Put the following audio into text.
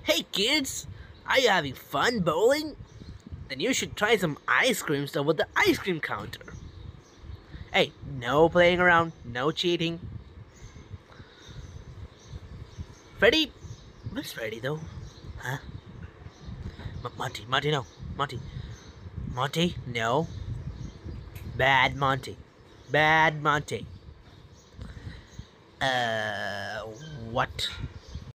Hey kids, are you having fun bowling? Then you should try some ice creams over the ice cream counter. Hey, no playing around, no cheating. Freddy? Where's Freddy though? Huh? Monty, no. Monty, no. Bad Monty. Bad Monty. What?